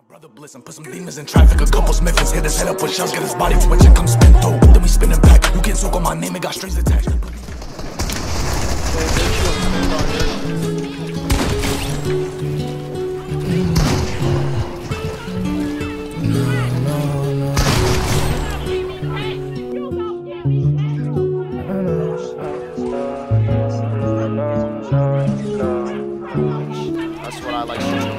Brother bliss and put some demons in traffic. A couple Smiths hit his head up with shells, get his body twitching, come spin through. Then we spinning back. You can't soak on my name, it got strings attached. That's what I like to do.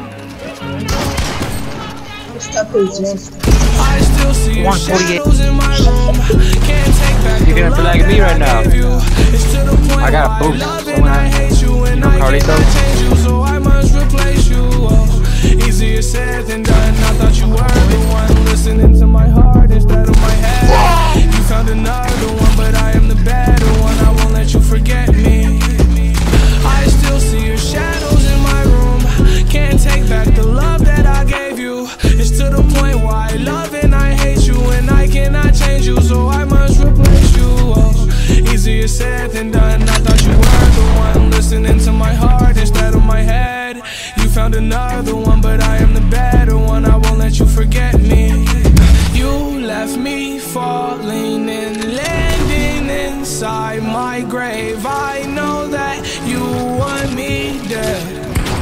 I still see your shadows in my room. Can't take back You're gonna be like me right now. I got a boost. So I must replace you. Oh, easier said than done. I thought you were the one listening to my heart instead of my head. You found another one, but I am the better one. I won't let you forget me. I still see your shadows in my room. Can't take back the love that I gave you. It's to the point where I love and I hate you, and I cannot change you, so I must replace you. Oh, easier said than done. I thought you were the one listening to my heart instead of my head. You found another one, but I am the better one. I won't let you forget me. You left me falling and landing inside my grave. I know that you want me dead.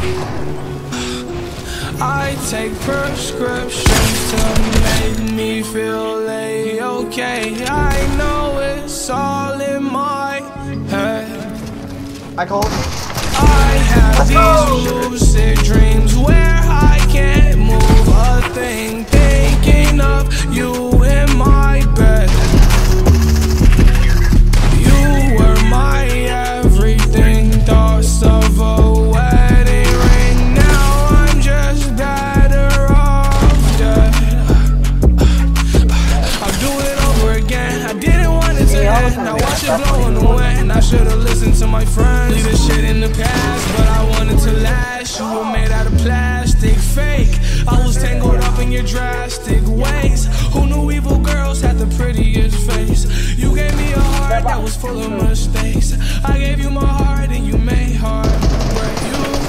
I take prescriptions to make me feel okay. I know it's all in my head. I have these lucid dreams where I can't move a thing, thinking of you in my bed. You were my everything, thoughts of a wedding ring. Now I'm just better off dead. I'll do it over again. I didn't want it to end. Now watch it blowing away. I should've listened to my friends. Leave this shit in the past, but I wanted to last. You were made out of plastic, fake. I was tangled up in your drastic ways. Who knew evil girls had the prettiest face? You gave me a heart that was full of mistakes. I gave you my heart and you made heart break. You